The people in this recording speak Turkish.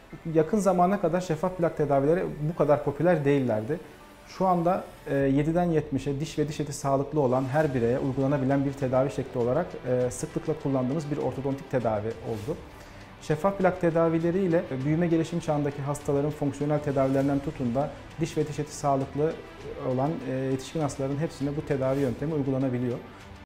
Yakın zamana kadar şeffaf plak tedavileri bu kadar popüler değillerdi. Şu anda 7'den 70'e diş ve diş eti sağlıklı olan her bireye uygulanabilen bir tedavi şekli olarak sıklıkla kullandığımız bir ortodontik tedavi oldu. Şeffaf plak tedavileriyle büyüme gelişim çağındaki hastaların fonksiyonel tedavilerinden tutun da diş ve diş eti sağlıklı olan yetişkin hastaların hepsine bu tedavi yöntemi uygulanabiliyor.